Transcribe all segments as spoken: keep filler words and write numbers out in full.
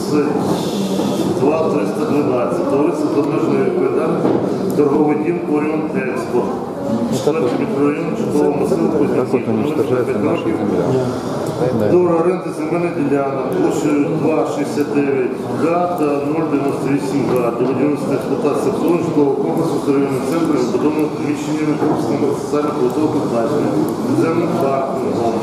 тридцять два триста дванадцять. Товариство з обмеженою відповідальністю торговий дім Оріон Експорт. Четвертий мікрорайон житлового масиву Кузнеців. Договір оренди земельних ділянок площею два шістдесят дев'ять га та нуль дев'яносто вісім га до будівництва експлуатації обслуговування житлового комплексу з районним центром, побудованого приміщеннями корпусного соціально-побутового призначення, підземним паркінгом.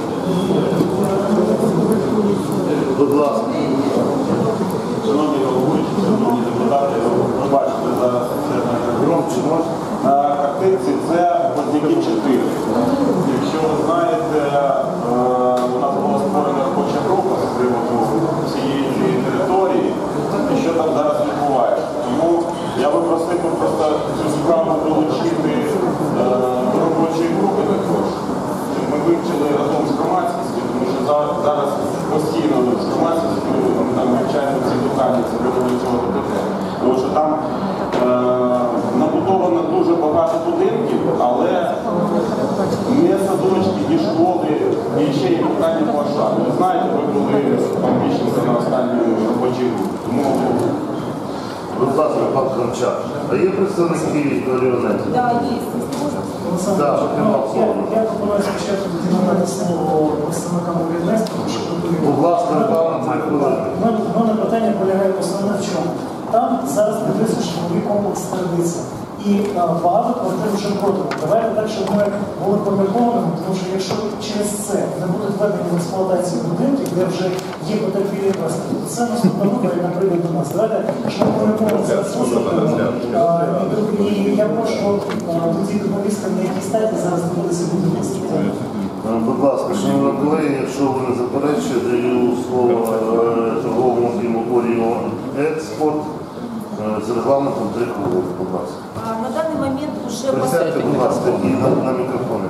Будь ласка. Шановні головуючі, шановні депутати, ви бачите зараз громче можна? на картинці це Вознюків чотири. Якщо ви знаєте, у нас була створена робоча група з приводу цієї території і що там зараз відбувається. Тому я би просив просто цю справу долучити до робочої групи також, щоб ми вивчили разом з громадськістю, тому що зараз постійно з громадськістю ми там вивчаємо ці питання, це буде цього питання. Тому що там набудовано дуже багато будинків, але не садочки, ні школи, і ще є питання площадки. Ви знаєте, ви були пан Міщенко на останній робочій групі. Тому, будь ласка, пан Кравчак, а є представники Оріонету? Так, є. Так, я пропоную спочатку надати слово представникам Оріонету. будь ласка, регламент три хвилини. У мене питання полягає основне в чому. Там зараз підвисить житловий комплекс «Традиція». І а, багато квартир вже продано. Давайте так, щоб ми були поміркованими, тому що якщо через це не будуть введені в експлуатацію будинків, де вже є потерпілі власники, то це наступна група, яка прийде до нас. Давайте, щоб ми помірковані зараз слухаємо. І я прошу тоді доповісти, на якій стадії зараз знаходиться будівництво. Будь ласка, шановні колеги, якщо ви не заперечуєте, даю слово торговому діму Оріон Експорт з регламентом три хвилини, будь ласка. На данный момент уже... Присядьте, будь ласка, і на, на мікрофон.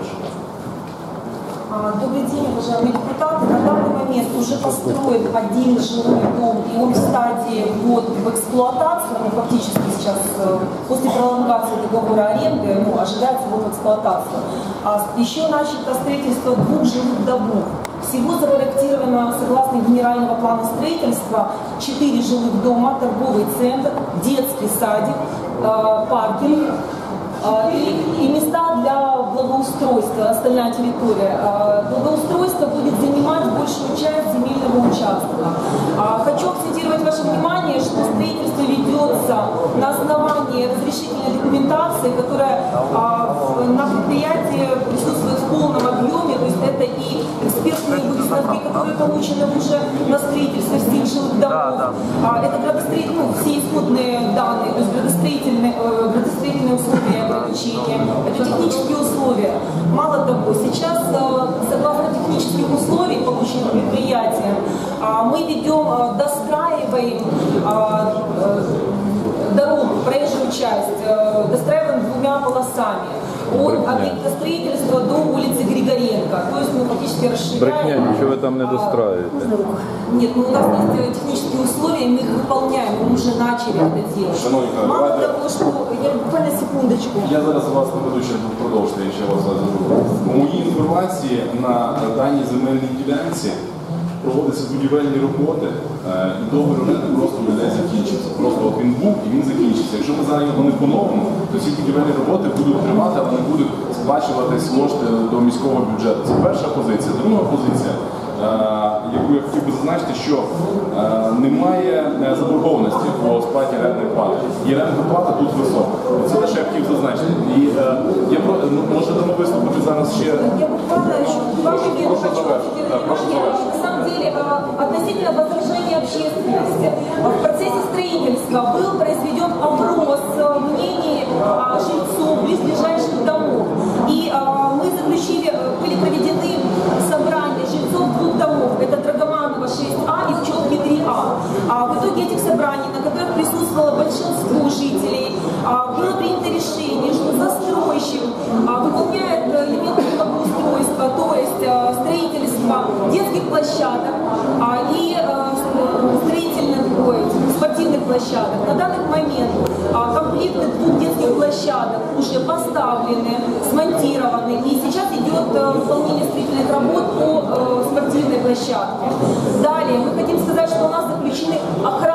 Добрый день, уважаемые депутаты. На данный момент уже построен один жилой дом, и он в стадии ввод в эксплуатацию, ну, фактически сейчас после пролонгации договора аренды ну, ожидается ввод в эксплуатацию. А еще начато строительство двух жилых домов. Всего запроектировано, согласно генерального плана строительства, четыре жилых дома, торговый центр, детский садик, паркинг и, и места для благоустройства, остальная территория. Благоустройство будет занимать большую часть земельного участка. Хочу акцентировать ваше внимание, что строительство ведется на основании разрешительной документации, которая на предприятии присутствует в полном объеме, то есть это и экспертные выставки, которые получены уже на строительство всех жилых домов. Да, да. Это градостроительные, ну, все исходные данные, то есть градостроительные, градостроительные условия обучения, это технические условия. Мало того, сейчас, согласно технических условий, полученных предприятием, мы ведем, достраиваем дорогу, проезжую часть, достраиваем двумя полосами. От объекта строительства до улицы Григоренко. То есть мы фактически расширяем... Брехня, ничего вы там не достраиваете. Нет, ну у нас есть технические условия, мы их выполняем, мы уже начали это делать. Мало того, что... Я буквально секундочку. Я зараз вас не веду, ще продовжити, якщо вас задаю. У моїй інформації на даній земельній ділянці проводяться будівельні роботи, і договір оренди просто не закінчиться. Просто от він був і він закінчиться. Якщо ми зараз його не поновимо, то ці будівельні роботи будуть тривати, але не будуть сплачуватись кошти до міського бюджету. Це перша позиція. Друга позиція, яку я хотів би зазначити, що немає заборгованості по сплаті орендної плати. І орендна плата тут висока. Це те, що я хотів зазначити. І я може дамо виступити зараз ще... Я буквально еще два минуты хочу завершить. На самом деле, относительно возражения общественности, в процессе строительства был произведен опрос мнений жильцов близлежащих домов. И мы заключили, были проведены собрания жильцов двух домов. Это Драгоманова шесть А и Пчелки три А. В итоге этих собраний, на которых присутствовало большинство жителей, было принято решение, что застройщик выполняет элементы благоустройства, то есть строительство детских площадок и строительных спортивных площадок. На данный момент комплекты двух детских площадок уже поставлены, смонтированы, и сейчас идет выполнение строительных работ по спортивной площадке. Далее мы хотим сказать, что у нас заключены охранные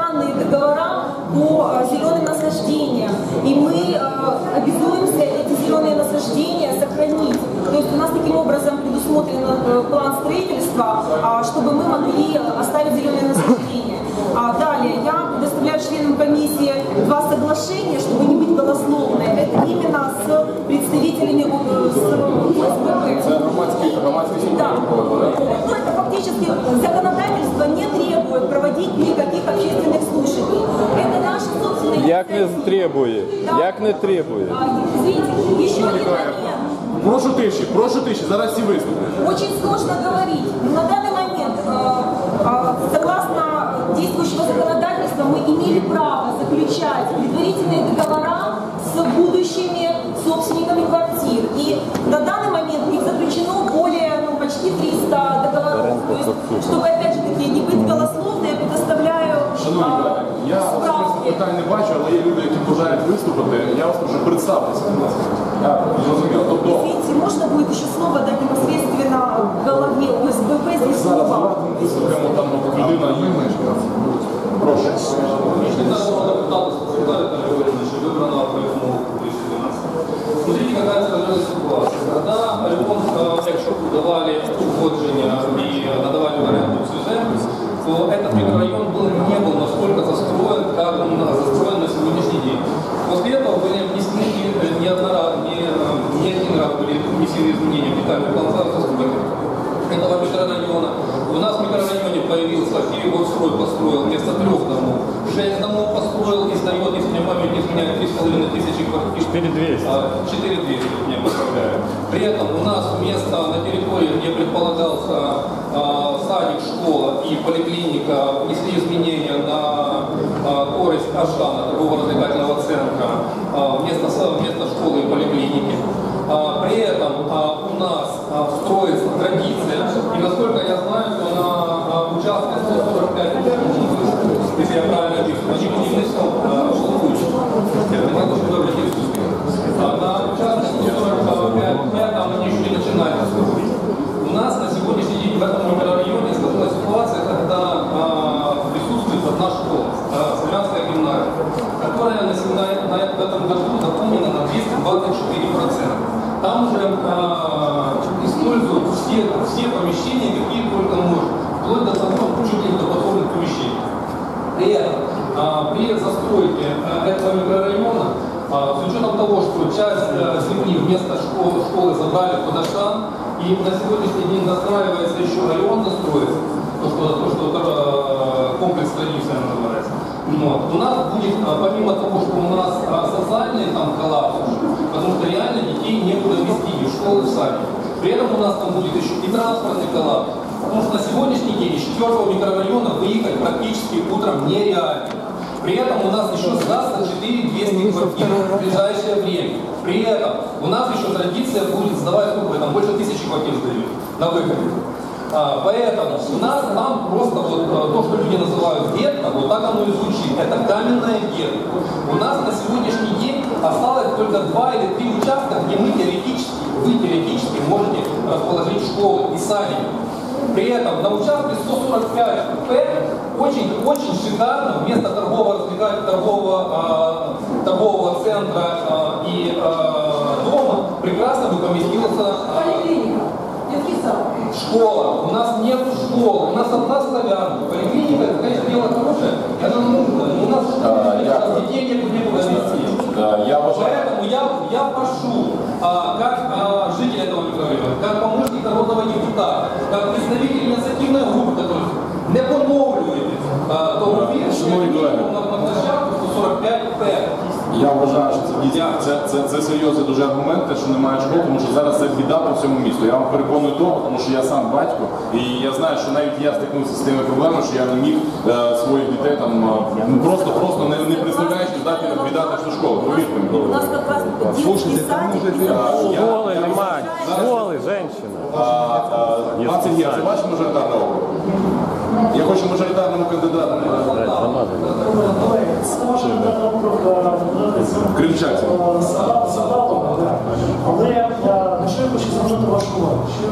есть у нас таким образом предусмотрен э, план строительства, а, чтобы мы могли оставить зеленое насаждение. А далее я предоставляю членам комиссии два соглашения, чтобы не быть голословной. Это именно с представителями э, с ОСББ. Це громадський громадський суд. Да. Ну, это фактически законодательство не требует проводить никаких общественных слушаний. Это наши собственные... Як не требує, Да. як не требує. А, извините, еще один момент. Прошу тиші, прошу тиші, зараз всі виступлять. Очень сложно говорить. Но на данный момент, э, э, согласно действующего законодательства, мы имели право заключать предварительные договора с будущими собственниками квартир. И на данный момент их заключено более, ну, почти триста договоров. То есть, чтобы, опять же таки, не быть голословной, я предоставляю Шановні э, колеги, я особисто справки. питань не бачу, але є люди, які бажають виступити. Я вас прошу представитися, будь ласка. Я зрозумів. Тобто, Извините, можно будет еще слово дать непосредственно голове ОСББ здесь зараз слово? давайте ми вислухаємо там людина є мешканця. Прошу. Смотрите, какая сложилась ситуация. Когда альбом Экшоку давали уходжение и надавали в аренду всю землю, то этот микрорайон был, не был настолько застроен, как он застроен на сегодняшний день. После этого были внесены не, однораз, не, не один раз были внесены изменения в детальный план застройки этого микрорайона. У нас в микрорайоне появился переводстрой, построил вместо трех домов, шесть домов построил и сдает, если мне память не изменяет, три с половиной тысячи квартир. четыре двести. четыре двести, мне поправляю. При этом у нас вместо на территории, где предполагался а, садик, школа и поликлиника, внесли изменения на а, скорость Ашана, торгово-развлекательного центра, а, вместо, вместо школы и поликлиники. А, при этом а, у нас а, строится традиция, и насколько я знаю, то на а, участке сто сорок пять, если я правильно вижу, они не внесут жилплощадь. На участке сто сорок пять там они еще не начинали строить. У нас на сегодняшний день в этом микрорайоне сложилась ситуация, когда а, присутствует одна школа, а, Славянская гимназия, которая на, на, на, в этом году заполнена на двести двадцать четыре процента. Там уже а, используют все, все помещения, какие только можно, вплоть до того, чуть ли до подобных помещений. При этом, а, при застройке а, этого микрорайона, а, с учетом того, что часть а, земли вместо школы, школы забрали под Ашан, и на сегодняшний день застраивается еще район, застроится, то, что, то, что а, комплекс традиция называется. Вот. У нас будет, а, помимо того, что у нас а, социальный там коллапс, потому что реально детей некуда вести в школы, в садик. При этом у нас там будет еще и транспортный коллапс. Потому что на сегодняшний день из четвертого микрорайона выехать практически утром нереально. При этом у нас еще сдастся четыре двести квартир в ближайшее время. При этом у нас еще традиция будет сдавать, сколько там, больше тысячи квартир сдают на выходе. А, поэтому у нас там просто вот то, что люди называют гетто, вот так оно и звучит. Это каменное гетто. У нас на сегодняшний день осталось только два или три участка, где мы теоретически, вы теоретически можете расположить школы и садики. При этом на участке сто сорок пять П очень-очень шикарно вместо торгового, торгового, э, торгового центра э, и э, дома прекрасно бы поместился Поликлиника, детский сад. школа. У нас нет школы, у нас одна славянка. Поликлиника, это, конечно, дело хорошее. Это нужно. У нас, А, у нас детей некуда некуда вести. Я вважаю. Поэтому я, я прошу, а, как а, житель этого микрорайона, как помощник народного депутата, как представитель инициативной группы, который не поновлює договір, що Шановні колеги. на площадку сто сорок п'ять П. Я вважаю, що це дійсно це, це, це серйозний дуже аргумент, те, що немає школи, тому що зараз це біда по всьому місту. Я вам переконую того, тому що я сам батько, і я знаю, що навіть я стикнувся з тими проблемами, що я не міг е, своїх дітей там е, ну, просто просто не, не представляючи здати віддати в школу. Повірте У мені. нас как раз детский садик. и Школи немає, школи, женщина. Пан Сергій, це ваш мажоритарний округ? Я хочу мажоритарному кандидату. Колеги, це може дати округ Кримчанці. Задалого, але е, на що я хочу звернути вашу увагу, що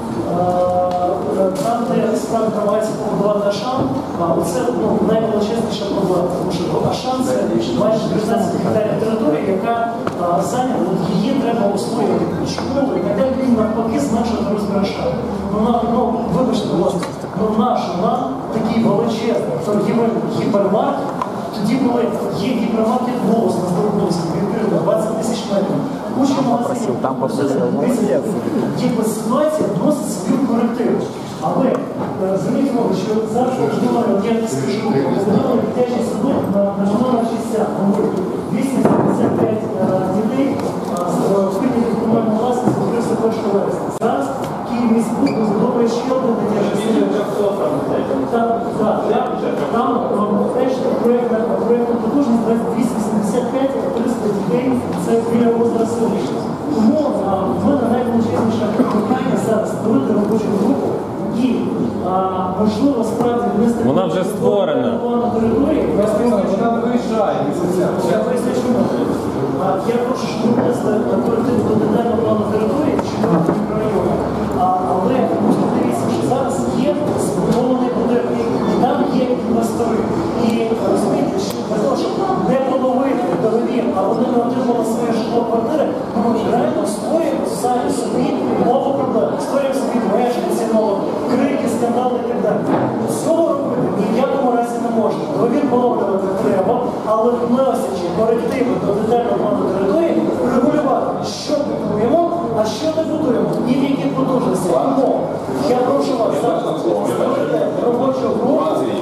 е, там, де справді тривається побудувати Ашан, це ну, найвеличезніша проблема, тому що Ашан це майже тринадцять гектарів території, яка зайнята, от її треба освоїти. Школи, і так він навпаки зменшити розбирашати. Ну, на, ну, вибачте, будь ласка, ну наш нам такий величезний торгівельний гіпермаркет, тоді були, є гіпермаркет «Голос» на Здоровновській, відкрито двадцять тисяч метрів. Куча магазинів. Там попросив, молодець. Якби ситуація носить свою корективу. Але зверніть увагу, що зараз можливо, я скажу, можливо, дитячий садок на номер шістдесят, двісті сімдесят п'ять дітей прийняли в комунальну власність до тридцять першого вересня. Зараз Київміськбуд розбудовує ще один дитячий садок. Там, там теж проєктна потужність двісті сімдесят п'ять триста дітей, це біля озера Селища. Тому в мене найвеличезніше питання зараз створити робочу групу і, можливо, справді внести... Вона вже створена. ...на території. Вона виїжджає. Я поясню, чому. Я прошу, щоб ви внесли коректив до детального плану території, чи до мікрорайону. Але, можна дивіться, що зараз є збудований будинок, і там є інвестори. І розумієте, що для того, щоб не поновити договір, а вони не отримали своє житло квартири, ми реально створюємо самі собі нову проблему. Створюємо собі мешканці нового, крики, скандали і так далі. Цього робити ні в якому разі не можна. Договір поновлювати треба, але вносячи корективи до детального плану території, регулювати, що будуємо, а що не будуємо, і в яких потужності. Тому я прошу вас зараз створити робочу групу,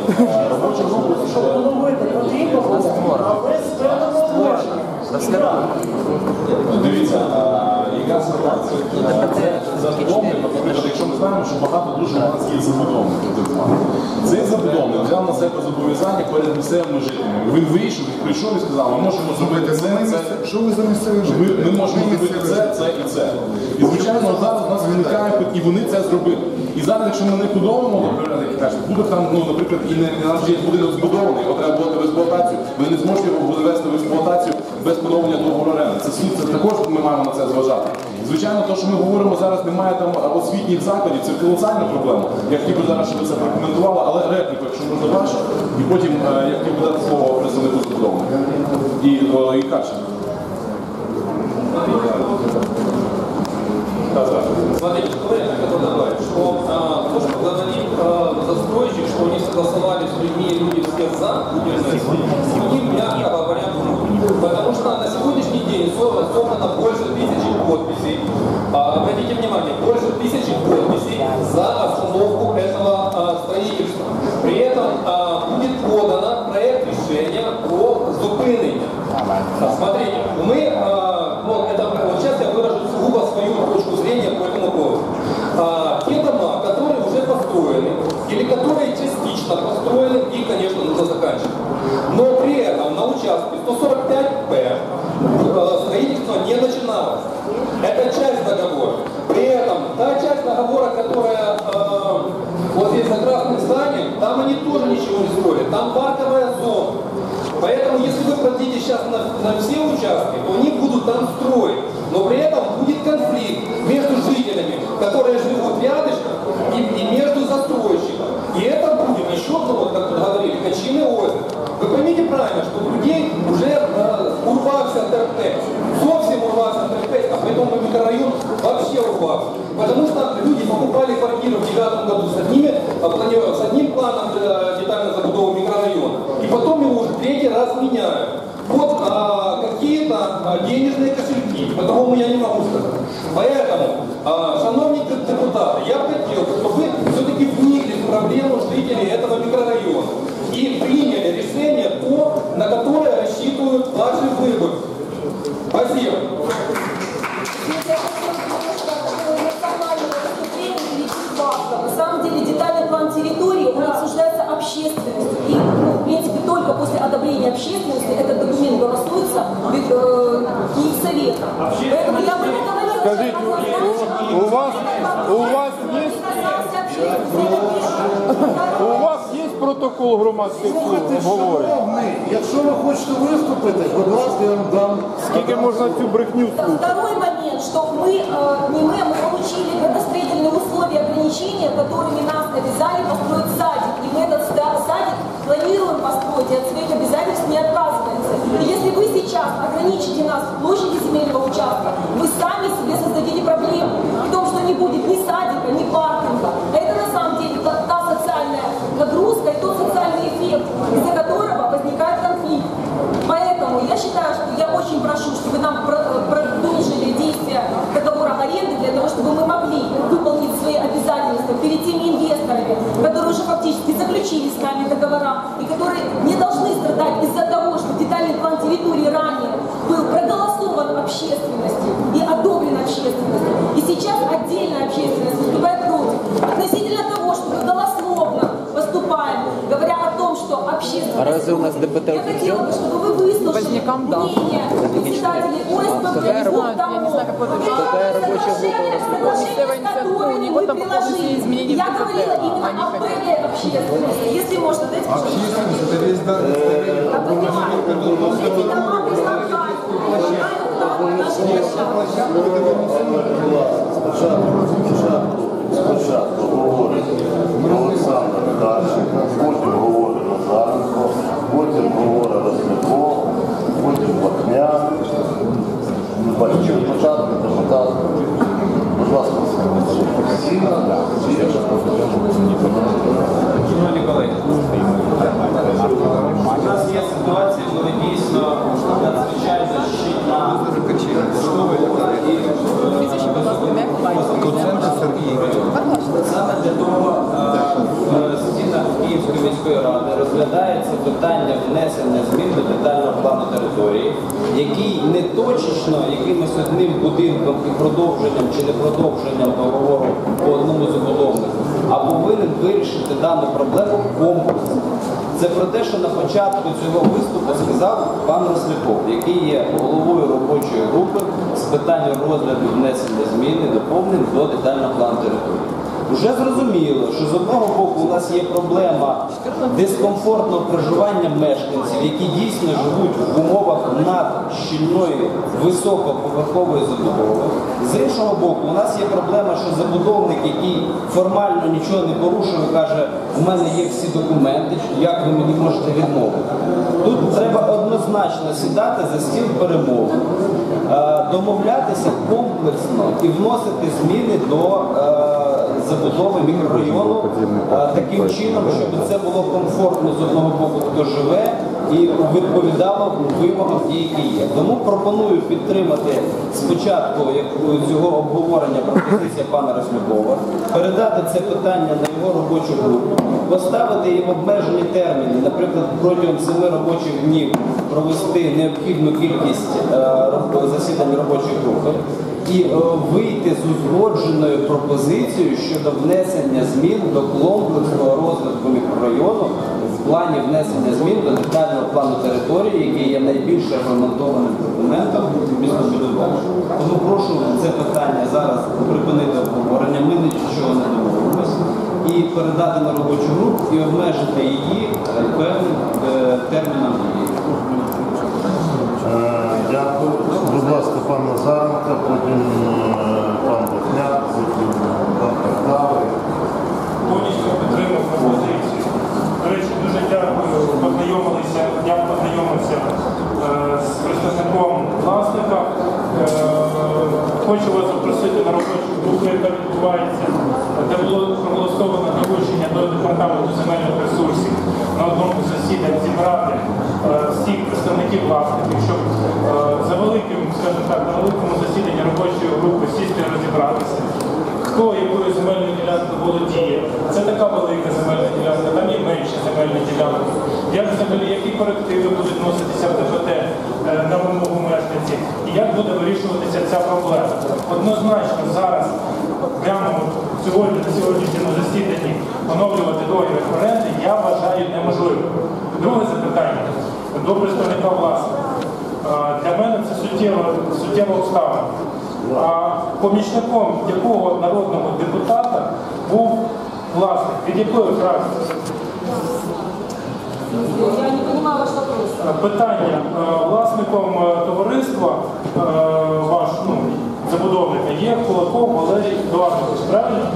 щоб поновити потрібно, але з певним обмеженням. Дивіться, яка ситуація? Це забудовник, наприклад, якщо ми знаємо, що багато дуже у нас є забудовників, так званих. Цей забудовник взяв на себе зобов'язання перед місцевими жителями. Він вийшов, прийшов і сказав, ми можемо зробити це, це. Що ви за місцеві Ми, жителі? ми можемо зробити це, це і це. І звичайно, зараз у нас виникає, і вони це зробили. І зараз, якщо ми не подумаємо, наприклад, які кажуть, буде там, ну, наприклад, і не, не наш є будинок збудований, його треба вводити в експлуатацію, ви не зможете його ввести в експлуатацію без поновлення договору оренди. Це суд, це також ми маємо на це зважати. Звичайно, те, що ми говоримо зараз, немає там освітніх закладів, це колосальна проблема. Я хотів би зараз, щоб ви це прокоментували, але репліку, якщо можна вашу, і потім я хотів би дати слово представнику збудовника. І, і Кача. Смотрите, что я хотел добавить, что а, то, что говорит а, застройщик, что они согласовали с людьми, и люди все за, с ним, мягко говоря, потому что на сегодняшний день собрано больше тысячи подписей, а, обратите внимание, больше тысячи подписей за остановку этого а, строительства. При этом а, будет подано проект решения о зупинении. Смотрите, мы, а, ну, это, вот сейчас я выражу сугубо свою точку зрения по этому поводу. А, те дома, которые уже построены, или которые частично построены, их, конечно, нужно заканчивать. Но при этом на участке сто сорок пять П строительство не начиналось. Это часть договора. При этом та часть договора, которая э, вот здесь за красным зданием, там они тоже ничего не строят. Там парковая зона. Поэтому, если вы продлите сейчас на, на все участки, то они будут там строить. Но при этом будет конфликт между жителями, которые живут рядышком, и, и между застройщиком. И это будет еще, ну, вот, как вы говорили, Качиное озеро. Вы поймите правильно, что у людей уже э, урвався терпець. Совсем урвався терпець, а поэтому микрорайон вообще урвався. Потому что люди покупали квартиру в девятом году с, одними, с одним планом детально забудового микрорайона. И потом его уже третий раз меняют. Вот а, какие-то а, денежные кошельки, по-другому я не могу сказать. Поэтому, а, шановні депутаты, я бы хотел, чтобы вы все-таки вникли в проблему жителей этого микрорайона и приняли решение то, на которое рассчитывают ваши выборцы. Спасибо. На самом деле детальный план территории, он обсуждается общественностью. И, ну, в принципе, только после одобрения общественности этот документ голосуется в э, Киевсоветом. Поэтому я бы не говорила, Скажите, у, у вас, у вас есть, у вас есть протокол громадських обговорень? Якщо ви хочете виступити, будь ласка, я вам дам. Скільки можна цю брехню слухати? Второй момент, что мы, э, не мы, мы получили градостроительные условия ограничения, которыми нас обязали построить садик. И мы этот садик планируем построить, и от своих обязательств не отказываемся. И если вы сейчас ограничите нас в площади земельного участка, вы сами себе создадите проблему. В том, что не будет ни садика, ни паркинга. А это на самом деле та, та социальная нагрузка и тот социальный эффект, из-за которого возникает конфликт. Поэтому я считаю, что я очень прошу, чтобы нам продолжили действия договора аренды для того, чтобы мы могли выполнить свои обязательства перед теми инвесторами, которые уже фактически заключили с нами договора и которые не должны страдать из-за того, что детальный план территории ранее был проголосован общественностью и одобрен общественностью. И сейчас отдельная общественность выступает против. Относительно того, что мы голословно поступаем, говоря о том, что общественность... А разве у нас ДПТ Я хотела бы, чтобы вы выслушали Позднякам, да. мнение председателей ОСББ. Я не знаю, какой это Какая рабочая группа? Местная инициатива, у него там походные изменения. Я говорила именно об этой общественности. Если можно, дайте, пожалуйста. Общественность – это весь дар. Я понимаю. Эти дома предлагают. Спочатку говорить Олександр Дарченко, потім говорить Назаренко, потім говорить Розняков, потім Бахня. Не бачу, депутат, депутат. Будь ласка, Сіна. Шановні колеги, у нас є ситуація, коли дійсно надзвичайно щільна саме для того в стінах Київської міської ради розглядається питання внесення змін до детального плану території, який не точечно якимось одним будинком і продовженням чи не продовженням договору по одному забудовнику, а повинен вирішити дану проблему комплексно. Це про те, що на початку цього виступу сказав пан Росляков, який є головою робочої групи з питань розгляду внесення змін і доповнень до детального плану території. Уже зрозуміло, що з одного боку у нас є проблема дискомфортного проживання мешканців, які дійсно живуть в умовах надщільної високоповерхової забудови. З іншого боку, у нас є проблема, що забудовник, який формально нічого не порушує, каже, у мене є всі документи, як ви мені можете відмовити. Тут треба однозначно сідати за стіл перемовин, домовлятися комплексно і вносити зміни до забудови мікрорайону таким чином, щоб це було комфортно з одного боку, хто живе, і відповідало вимогам ті, які є. Тому пропоную підтримати спочатку цього обговорення пропозиція пана Рослякова, передати це питання на його робочу групу, поставити їм обмежені терміни, наприклад, протягом семи робочих днів провести необхідну кількість засідань робочої групи, і вийти з узгодженою пропозицією щодо внесення змін до комплексного розвитку мікрорайону в плані внесення змін до детального плану території, який є найбільш регламентованим документом містобудування. Тому прошу це питання зараз припинити обговорення, ми нічого не домовимося, і передати на робочу групу і обмежити її певним терміном дії. Дякую. Будь ласка, пан Назаренко, потім пан Бахняк, потім пан Картавий. Повністю підтримав пропозицію. До речі, дуже дякую, познайомилися, я познайомився з представником власника. Хочу вас запросити на робочу групу, яка відбувається, де було проголосовано доручення до департаменту земельних ресурсів на одному з засідань зібрати всіх представників власників, щоб за великим, скажімо так, на великому засіданні робочої групи сісти і розібратися, хто якою земельною ділянкою володіє. Це така велика земельна ділянка, там є менша земельна ділянка. Як взагалі, які корективи будуть вноситися в ДПТ на вимогу мешканців і як буде вирішуватися ця проблема. Однозначно зараз, прямо сьогодні, на сьогоднішньому засіданні поновлювати договір оренди, я вважаю неможливо. Друге запитання до представника власника. Для мене це суттєва, суттєва обставина. А помічником якого народного депутата був власник? Від якої фракції? Я не понимаю ваш вопрос. Питання. Власником товариства ваш, ну, забудовника є Кулаков Валерій Едуардович, правильно?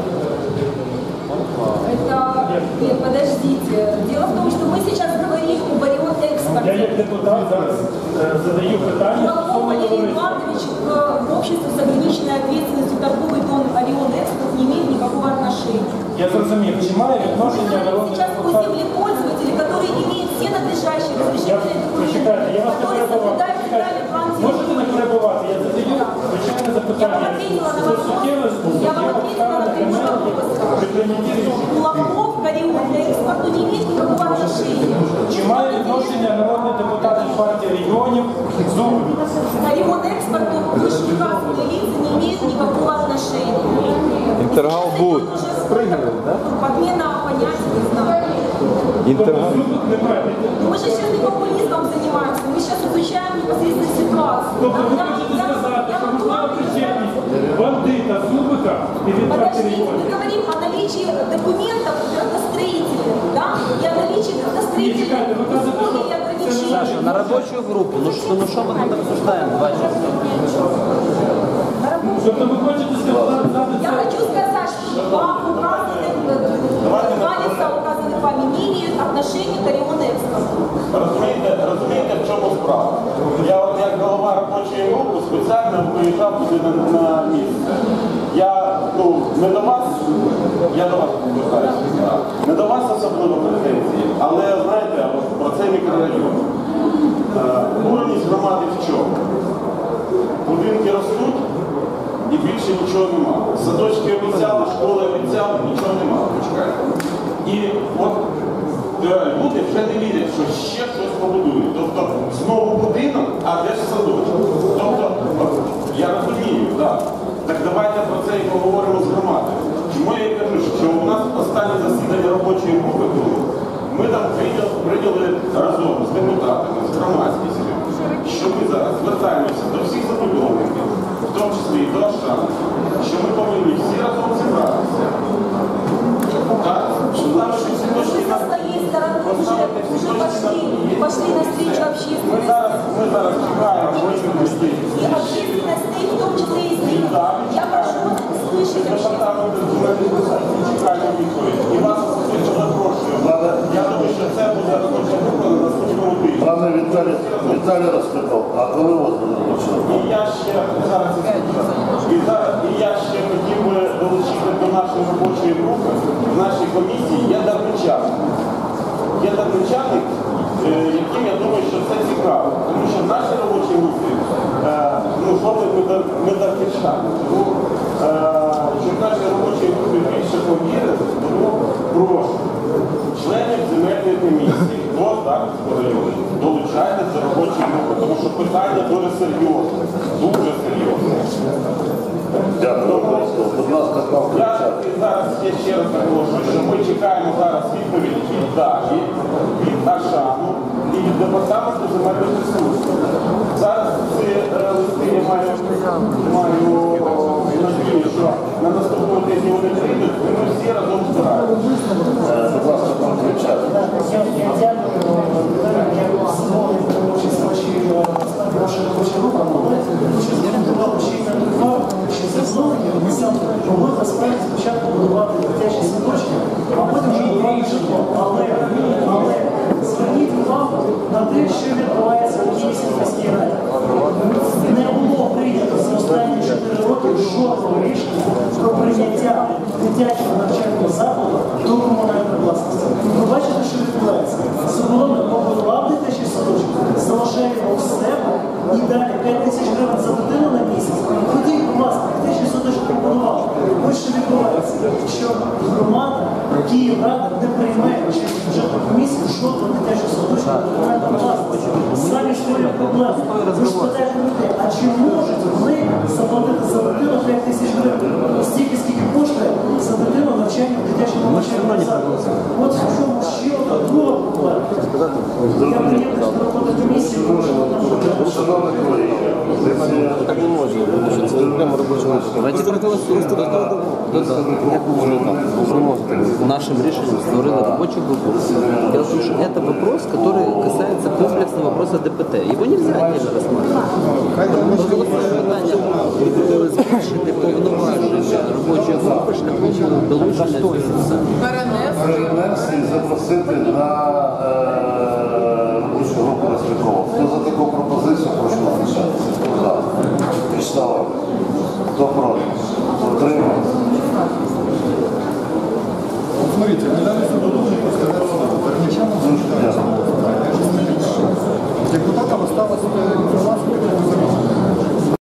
Это... Нет, подождите. Дело в том, что мы сейчас говорим об Орион Экспорте. депутат зараз е, задаю питання Голову стосовно Валерий товариства. Эдуардович к обществу с ограниченной ответственностью торговый дом «Орион Экспорт» не имеет никакого отношения. Я зрозумів, чи має відношення народний Сейчас у депутат? землепользователи, которые имеют все надлежащие Я, разрешительные почекайте, документы, я вас не которые перебував. соблюдают Почекайте. федеральный план Можете не перебувати? Я задаю звичайне Я запитання. вам ответила на Це вопрос. суттєво Я вам суттєво ответила на стане прямой елементів вопрос. при прийнятті рішення. Кулаков к «Орион Экспорту» не имеет никакого отношения. Чи має відношення народний депутат від партії регіонів Зуб? «Орион Экспорту» вышеуказанные лица не имеют никакого отношения. Интергалбуд. Спрыгивает, да? Подмена понятий, не знаю. Интергал. Зубик не має. Мы же сейчас не популизмом занимаемся, мы сейчас изучаем непосредственно ситуацию. Тобто ви Я- хочете я- сказати, я що вам можливо говорю, причетність бандита Зубика і від партії Подождите, мы регіонів? говорим о наличии документов градостроителей, да, и о наличии градостроителей чекайте, вы кажете, условий и что ограничений. Саша, на рабочую группу. Ну что, ну что мы тут обсуждаем? Два часа. Тобто ви хочете сказати Я це? хочу сказать, что вам указанных, указанных, указанных вами не имеют отношения к «Орион Экспорту». Розумієте, розумієте, в чому справа? Я от як голова робочої групи спеціально виїжджав туди на, на місце. Я, ну, не до вас, я до вас звертаюся, не до вас особливо претензії, але знаєте, от про цей мікрорайон. Уровність громади в чому? Будинки ростуть і більше нічого нема. Садочки обіцяли, школи обіцяли, нічого нема. Почекайте. І от е, люди вже не вірять, що ще щось побудують. Тобто знову будинок, а де ж садочок. Тобто, от, я розумію, так. Так давайте про це і поговоримо з громадою. Чому я і кажу, що у нас останнє засідання робочої групи було, ми там прийняли, прийняли разом з депутатами, з громадськістю, що ми зараз звертаємося до всіх забудовників, в тому числі і до Ашану, що ми повинні всі разом зібратися. Так, що наші сьогодні Со своей стороны уже, уже пошли, пошли навстречу ми общественности. зараз, ми зараз чекаємо висновки. И общественность стоит, в том числе и зрители. Я прошу вас услышать общественность. Чекаємо відповідь. І вас особисто запрошуємо. Я думаю, що це буде робоча група на наступному тижні. Пане Віталій, Віталій розпитав, а коли у вас буде робоча? І я ще зараз і зараз і я ще хотів би долучити до нашої робочої групи в нашій комісії є дарничани. Є дарничани, е, яким я думаю, що це цікаво. Тому що в нашій робочій групі е, ну, слово ми дарничани. Тому е, щоб в нашій робочій групі більше повірили, тому прошу членів земельної комісії, хто захисту району, долучайтесь до робочої групи, тому що питання дуже серйозне, дуже серйозне. Дякую. Будь ласка, пан Я зараз я ще раз наголошую, що ми чекаємо зараз відповіді від ДАГІ, від Ашану і від департаменту земельних ресурсів. Зараз ці е, листи я маю, маю надію, що на наступному тижні вони прийдуть, і ми всі разом збираємося. Будь ласка, пан Кричак. Я я дякую, я задоволений про участь в вашій справі, ваша робоча група, але хочу звернути ще й на той факт, що засновники насамперед могли насправді спочатку будувати дитячі садочки, а потім вже будувати житло. Але, але зверніть увагу на те, що відбувається у Київській міській раді. Не було прийнято за останні чотири роки жодного рішення про прийняття дитячого навчального закладу до комунальної власності. Ви бачите, що відбувається? Соболонок побудував дитячий садочок, залишає його в себе і далі п'ять тисяч гривень за дитину на місяць. Ходіть, будь ласка, дитячий садочок побудував. Ось що відбувається, що громада, Київрада не приймає через бюджетну комісію жодного дитячого садочка до комунальної власності. Самі створюють проблеми. Ви ж питаєте людей, а чи можуть вони заплатити за дитину п'ять тисяч гривень? Стільки, скільки коштує за дитину навчання в дитячому навчальному закладі. От в чому ще одна друга проблема. Я приємно, що робота комісії, тому що вона може. Шановні колеги, позиція Так не можна, тому що це прямо робоча група. Давайте проголосуємо. Як можна так? Не можна. Нашим решением створили рабочую группу. Дело в том, что это вопрос, который касается комплексного вопроса ДПТ. Его нельзя отдельно рассматривать. Проголосуємо питання, збільшити повноваження робочої групи шляхом долучення. перенести і запросити на е,